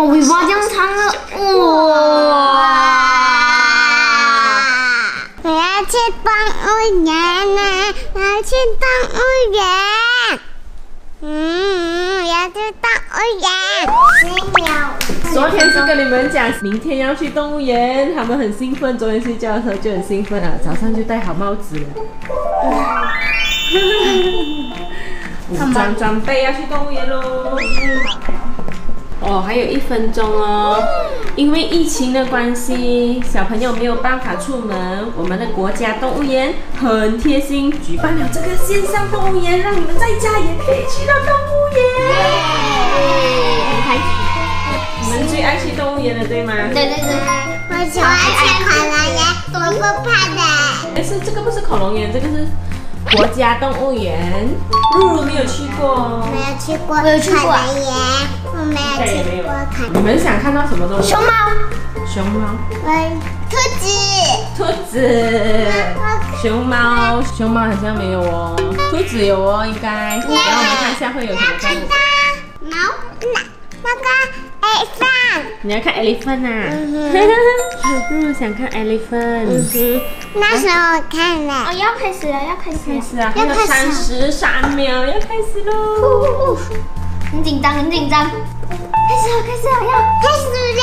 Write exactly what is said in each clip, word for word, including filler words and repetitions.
尾巴这样长了，哇！ 我要去动物园呢，我要去动物园。嗯，我要去动物园。 昨天是跟你们讲，明天要去动物园，他们很兴奋。昨天睡觉的时候就很兴奋啊，早上就戴好帽子了。武装装备要去动物园喽。哦，还有一分钟哦。因为疫情的关系，小朋友没有办法出门，我们的国家动物园很贴心，举办了这个线上动物园，让你们在家也可以去到动物园。很开心。你们最爱去动物园了，对吗？ 对对对， 我喜欢去恐龙园，我不怕的。 但是这个不是恐龙园，这个是国家动物园。露露没有去过哦。 没有去过我有去过恐龙园，我没有去过恐龙。 你们想看到什么动物？ 熊猫， 熊猫。 我兔子。 兔子。熊猫，熊猫好像没有哦。兔子有哦，应该。然后我们看一下会有什么动物。 猫，那那个 elephant。 你要看 elephant 啊？嗯，想看 elephant。嗯那时候我看了。 哦，要开始了，要开始了， 开始啊！还有三十三秒，要开始喽！ 很紧张，很紧张。开始了，开始了，要开始了。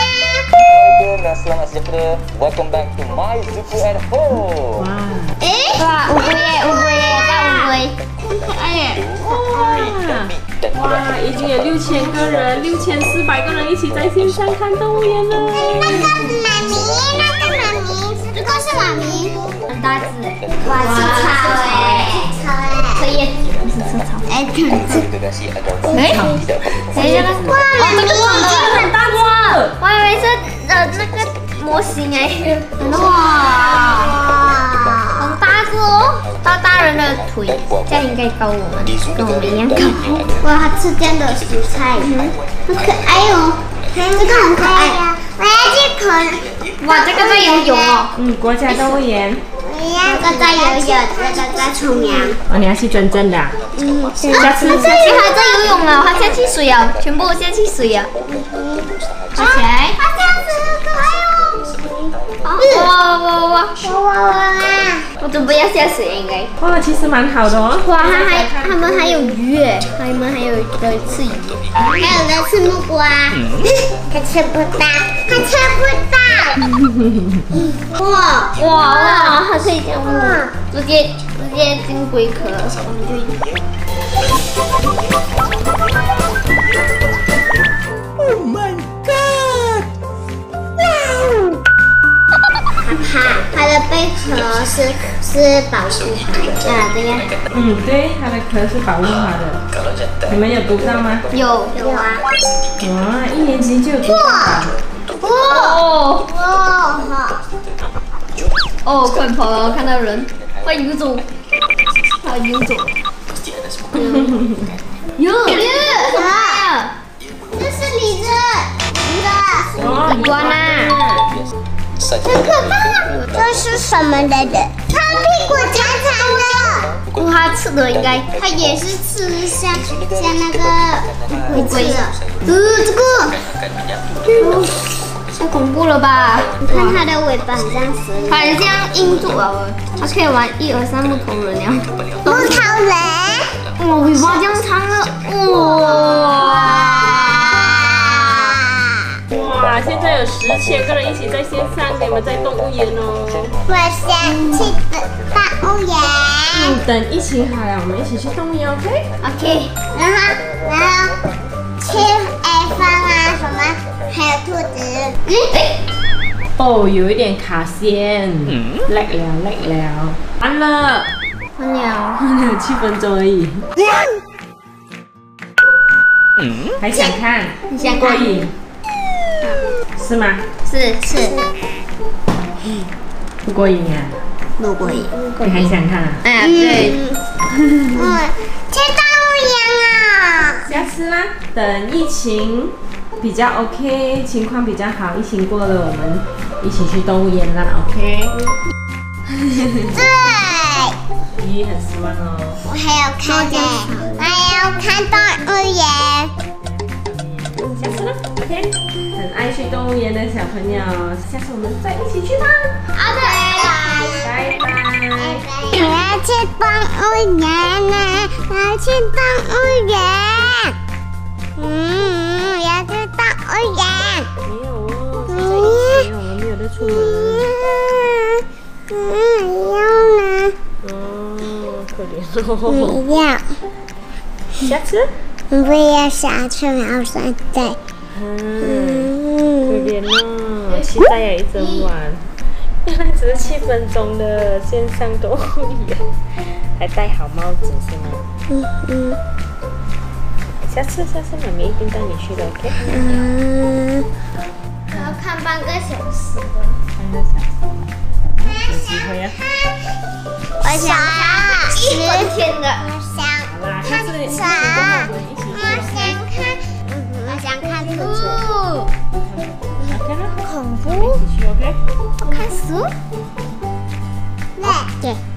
dan selamat sejahtera. Welcome back to my Zuku at home. 哇！ 哎，哇，乌龟耶，乌龟耶，大乌龟，可爱耶！ 哇！哇！已经有六千个人，六千四百个人一起在线上看动物园了。 那个妈咪，那个妈咪，这个是妈咪， 很大只哎！ 哇，是草哎，草哎， 可以，不是吃草。哎，这样子。哎，哎，这个哇，这个已经很大只了。我以为是呃那个模型哎。哇，很大只哦，大大人的腿，这样应该高我们，跟我们一样高。 哇，它吃这样的蔬菜，好可爱哦，这个很可爱呀。我要去恐， 哇，这个在游泳哦。 嗯，国家动物园。 我要这个在游泳，这个在冲凉。 哦，你要去真正的。 嗯， 下次下次还在游泳了，他下去水了，全部下去水了。爬起来。 它这样子很可爱哦。 哇哇哇！ 哇哇哇！ 我准备要下水应该。 哇，其实蛮好的哦。 哇，它还他们还有鱼诶，他们还有一个吃鱼， 还有的吃木瓜，它吃不到，它吃不到。哇哇哇，它可以这样哇，直接直接进龟壳放进去。 Oh my god! Wow! 它它的贝壳是是保护它啊，对呀。 嗯，对，它的壳是保护它的。你们有读到吗？ 有有啊。 哇，一年级就有读到了。 哦哇！ 哦，快跑了！看到人，快游走，快游走。有有啊！ 这是李子，李子。 哦， 关啊！ 很可怕！这是什么来的？它屁股长长的。 哇，它吃的应该， 它也是吃像像那个乌龟的。呃，这个。 太恐怖了吧！ 你看它的尾巴很像蛇， 它很像印度啊，它可以玩一二三木头人呀。 木头人。 哇，尾巴这样长了，哇！ 哇，现在有十千个人一起在线上，你们在动物园哦。 我想去动物园。 嗯，等疫情好了，我们一起去动物园 ，OK？ OK， 然后然后去 elephant 啊什么，还有兔子。 嗯，哎， 哦，有一点卡线，累了累了，完了， 完了， 还有七分钟而已。还想看？ 你想看？ 过瘾，是吗？ 是是， 不过瘾啊？ 不过瘾。 你还想看啊？ 哎呀，对， 嗯，去动物园啊！ 下次啦，等疫情比较 OK， 情况比较好，疫情过了，我们一起去动物园啦 ，OK？ 对， 鱼很失望哦。 我还要看呢，我还要看动物园。 下次呢 ？OK， 很爱去动物园的小朋友，下次我们再一起去吧。 好的， 拜拜。 我要去动物园呢，我要去动物园。嗯，我要去动物园。 没有哦，现在疫情我们没有得出门。 嗯，要呢？ 哦，可怜哦。 不要。 下次？ 不要下次，要现在。 嗯，可怜哦，期待了一整晚。原来只是七分钟的线上动物园，还戴好帽子是吗？ 嗯嗯。 下次下次妈咪一定带你去的 ，OK？ 嗯。 我要看半个小时的。 半个小时，有机会啊！ 我想看一整天的。 我想好啦，下次疫情过啥？ 后我们一起我去想看，我想看兔子。 ，OK 啦， 恐怖， 一起去 OK？ 我看书。 对。